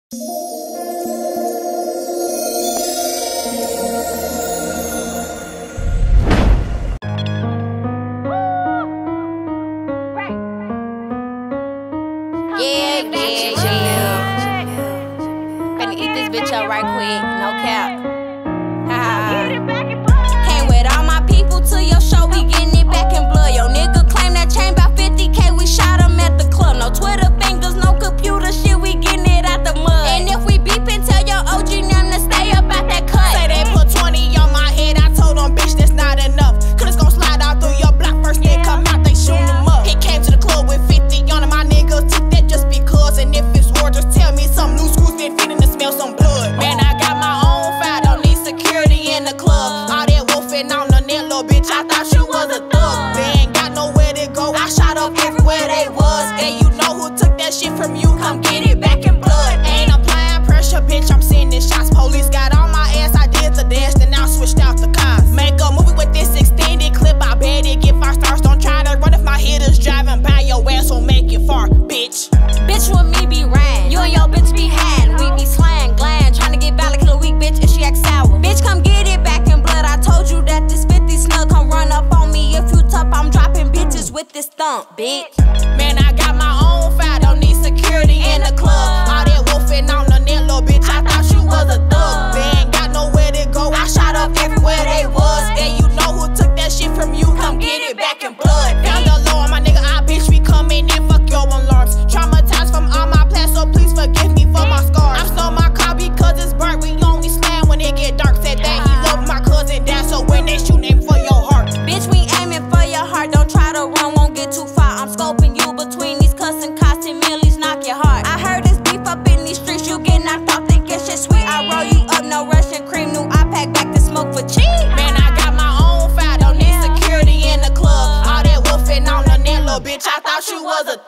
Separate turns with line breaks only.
Finna eat this bitch up right quick, no cap. Came with all my people to your show, we getting it back in blood. Yo nigga claim that chain by 50K, we shot him at the club. No Twitter fingers, no computer shit, we getting it out the mud. And if we beepin', tell your OG them to stay up out that cut.
Say they put 20 on my head, I told them, bitch, that's not enough. Cause it's gon' slide out through your block, first they come out, they shoot him up. He came to the club with 50 on him, my niggas took that just because. And if it's war, just tell me some new schools been feeding to smell some blood. Man, I got my own fire, don't need security in the club. All that wolfing on the net, little bitch, I thought you was a thug. They ain't got nowhere to go, I shot up everywhere they was. And you know who took that shit from you, come get it back in blood. Ain't applying pressure, bitch, I'm sending shots. Police got on my ass, I did the dash, then I switched out the cars. Make a movie with this extended clip, I bet it get 5 stars. Don't try to run if my hitters driving by, your ass will make it far, bitch.
Bitch with me be ran, you and your bitch be had. We be slang, gland, tryna get valid, kill a weak bitch if she act sour. Bitch, come get it back in blood, I told you that this 50 snug come run up on me. If you tough, I'm dropping bitches with this thump, bitch.
Man, I got my own fire, don't need security in the club. All that wolfing on the net, little bitch, I thought you was a thug. They ain't got nowhere to go, I shot up everywhere they was. And you know who took that shit from you, come get it back in blood. Down the low on my nigga, bitch, we coming in, fuck your alarms. Traumatized from all my plans, so please forgive me for my scars. I stole my car because it's burnt, we only slam when it get dark. Said that he loved my cousin down, so when they shoot, aim for your heart.
Bitch, we aiming for your heart, don't try to run, won't get too far. I'm scoping you between these cussing costs, 10 millies, knock your heart. I heard this beef up in these streets, you get knocked off, thinking shit sweet. I roll you up, no Russian cream, new I pack back to smoke for cheap.
Man, I got my own fire, don't need security in the club. All that wolfing on the net, little bitch, I thought you was a